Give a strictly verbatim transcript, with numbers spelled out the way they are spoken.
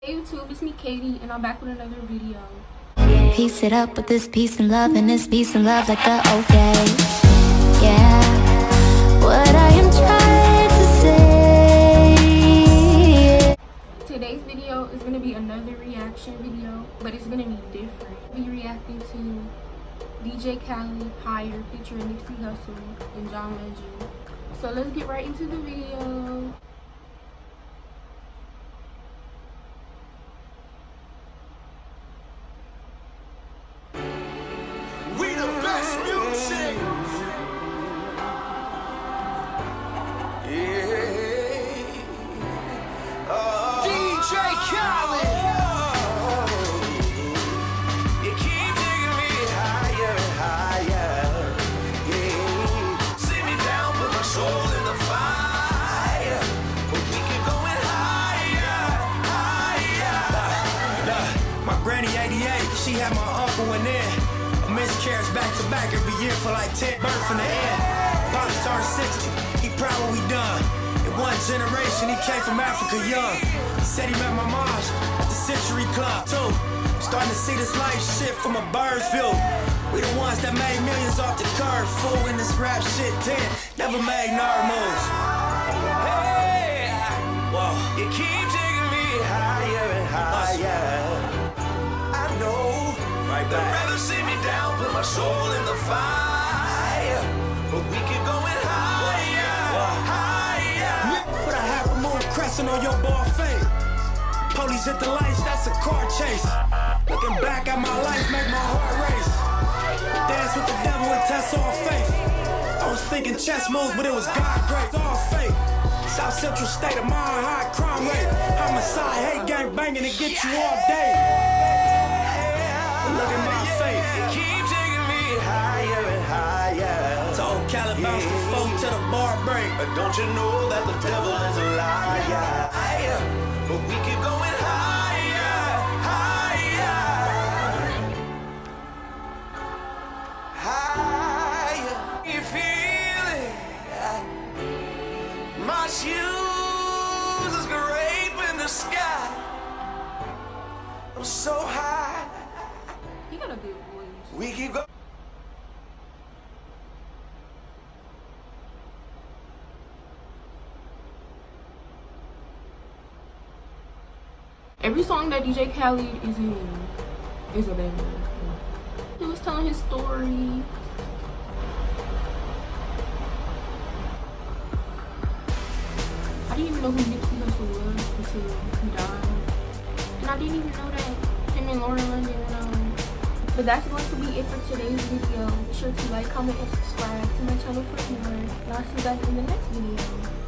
Hey YouTube, it's me Katie and I'm back with another video. Piece it up with this peace and love and this peace and love like the okay. Yeah, what I am trying to say. Today's video is going to be another reaction video, but it's going to be different. I'll be reacting to D J Khaled, Higher, featuring Nipsey Hussel and John Legend. So let's get right into the video. She had my uncle in there. A miscarriage back to back every year for like ten births in the air. Pop star sixty, he proud what we done. In one generation, he came from Africa young. Said he met my mom's at the Century Club too. Starting to see this life shit from a bird's view. We the ones that made millions off the curve. Fool in this rap shit ten, never made nerd moves. Hey, whoa, you keep taking me higher and higher. Right back. They'd rather see me down, put my soul in the fire, but we keep going higher, higher. Put a half moon crescent on your ball fade. Police hit the lights, that's a car chase. Looking back at my life, make my heart race. Dance with the devil and test all faith. I was thinking chess moves, but it was God grace, all fake. South Central state of mind, high crime rate. Homicide, hate gang banging to get you all day. Look at my face. You keep taking me higher and higher. Told Khaled bounce the folk to the bar break. But don't you know that the devil is a liar? Higher, but we keep going higher, higher, higher. You feel it? My shoes is scraping the sky. I'm so high. You got a good voice. We keep going. Every song that D J Khaled is in is a banger. He was telling his story. I didn't even know who Nipsey Hussel was until he died. And I didn't even know that him and Lauren London went on. But that's going to be it for today's video. Be sure to like, comment, and subscribe to my channel for more. And I'll see you guys in the next video.